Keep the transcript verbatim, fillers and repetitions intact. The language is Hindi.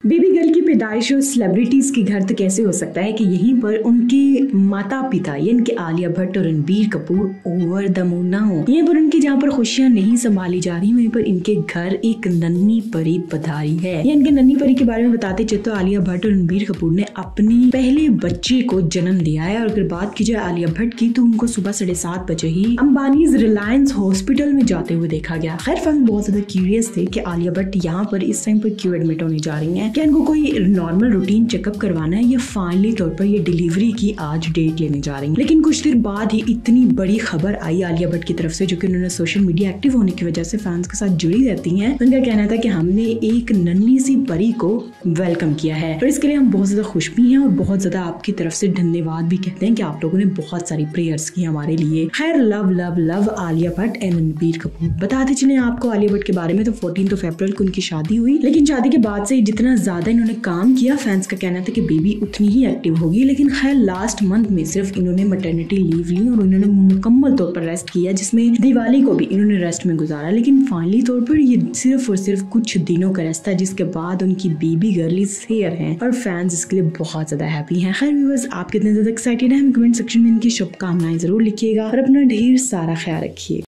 बेबी गर्ल की पैदाइश और सेलिब्रिटीज के घर तो कैसे हो सकता है कि यहीं पर उनके माता पिता यानी कि आलिया भट्ट और Ranbir Kapoor over the moon ना हो। यहीं पर उनकी जहाँ पर खुशियां नहीं संभाली जा रही, वहीं पर इनके घर एक नन्ही परी पधारी है। ये इनके नन्ही परी के बारे में बताते चलते तो आलिया भट्ट और रणबीर कपूर ने अपनी पहले बच्चे को जन्म दिया है। और अगर बात की जाए आलिया भट्ट की, तो उनको सुबह साढ़े सात बजे ही अंबानीज रिलायंस हॉस्पिटल में जाते हुए देखा गया। खैर फैंस बहुत ज्यादा क्यूरियस थे कि आलिया भट्ट यहाँ पर इस टाइम पर क्यों एडमिट होने जा रही है, क्या इनको कोई नॉर्मल रूटीन चेकअप करवाना है या फाइनली तौर पर ये डिलीवरी की आज डेट लेने जा रही है। लेकिन कुछ देर बाद ही इतनी बड़ी खबर आई आलिया भट्ट की तरफ से, जो कि उन्होंने सोशल मीडिया एक्टिव होने की वजह से फैंस के साथ जुड़ी रहती हैं। उनका कहना था कि हमने एक नन्ही सी परी को वेलकम किया है और इसके लिए हम बहुत ज्यादा खुश भी हैं और बहुत ज्यादा आपकी तरफ से धन्यवाद भी कहते हैं कि आप लोगों ने बहुत सारी प्रेयर्स की हमारे लिए। खैर love love love Alia Bhatt and Ranbir Kapoor. बताते चले आपको आलिया भट्ट के बारे में, तो फोर्टीन फरवरी को उनकी शादी हुई, लेकिन शादी के बाद से जितना ज्यादा इन्होंने काम किया, फैंस का कहना था कि बेबी उतनी ही एक्टिव होगी। लेकिन खैर लास्ट मंथ में सिर्फ इन्होंने मैटरनिटी लीव ली और इन्होंने मुकम्मल तौर पर रेस्ट किया, जिसमें दिवाली को भी इन्होंने रेस्ट में गुजारा। लेकिन फाइनली तौर पर ये सिर्फ और सिर्फ कुछ दिनों का रेस्ट था, जिसके बाद उनकी बेबी गर्ल इज हियर है और फैंस इसके लिए बहुत ज्यादा हैप्पी हैं। खैर व्यूअर्स, आप कितने ज्यादा एक्साइटेड हैं, कमेंट सेक्शन में इनकी शुभकामनाएं जरूर लिखिएगा और अपना ढेर सारा ख्याल रखिए।